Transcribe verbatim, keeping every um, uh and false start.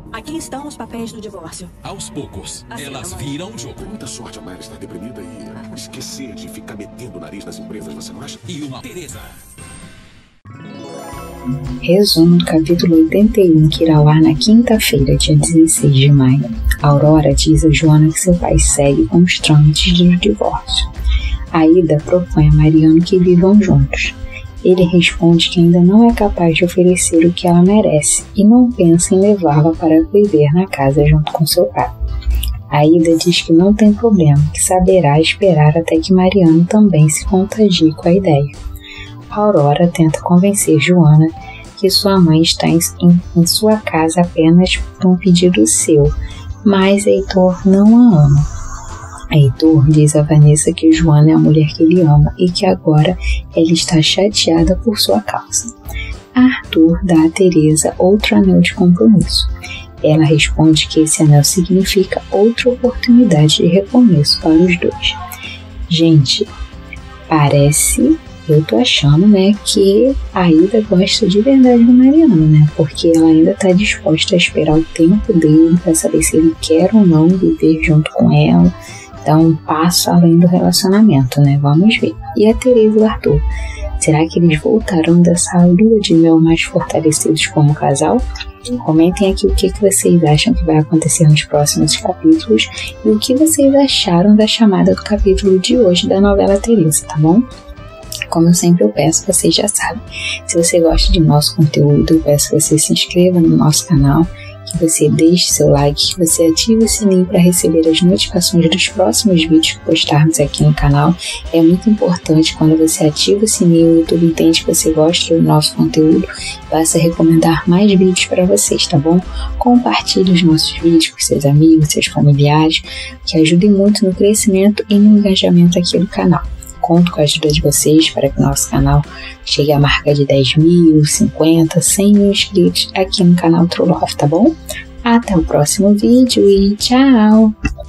Aqui estão os papéis do divórcio. Aos poucos, Assim, elas amor. viram o jogo. Muita sorte a Mayra estar deprimida e esquecer de ficar metendo o nariz nas empresas, você não acha? E uma Teresa. Resumo do capítulo oitenta e um, que irá ao ar na quinta-feira, dia dezesseis de maio. Aurora diz a Joana que seu pai segue com os trâmites do divórcio. Aida propõe a Mariano que vivam juntos. Ele responde que ainda não é capaz de oferecer o que ela merece e não pensa em levá-la para viver na casa junto com seu pai. Aida diz que não tem problema, que saberá esperar até que Mariano também se contagie com a ideia. Aurora tenta convencer Joana que sua mãe está em, em, em sua casa apenas por um pedido seu, mas Heitor não a ama. Heitor diz a Vanessa que Joana é a mulher que ele ama e que agora ela está chateada por sua causa. Arthur dá a Teresa outro anel de compromisso. Ela responde que esse anel significa outra oportunidade de recomeço para os dois. Gente, parece, eu tô achando, né, que a Aida gosta de verdade do Mariano, né, porque ela ainda tá disposta a esperar o tempo dele para saber se ele quer ou não viver junto com ela. Dá um passo além do relacionamento, né? Vamos ver. E a Teresa e o Arthur? Será que eles voltaram dessa lua de mel mais fortalecidos como casal? Comentem aqui o que, que vocês acham que vai acontecer nos próximos capítulos e o que vocês acharam da chamada do capítulo de hoje da novela Teresa, tá bom? Como eu sempre eu peço, vocês já sabem. Se você gosta de nosso conteúdo, eu peço que você se inscreva no nosso canal, que você deixe seu like, que você ative o sininho para receber as notificações dos próximos vídeos que postarmos aqui no canal. É muito importante quando você ativa o sininho, o YouTube entende que você gosta do nosso conteúdo e passa a recomendar mais vídeos para vocês, tá bom? Compartilhe os nossos vídeos com seus amigos, seus familiares, que ajudem muito no crescimento e no engajamento aqui do canal. Conto com a ajuda de vocês para que o nosso canal chegue à marca de dez mil, cinquenta, cem mil inscritos aqui no canal True Love, tá bom? Até o próximo vídeo e tchau!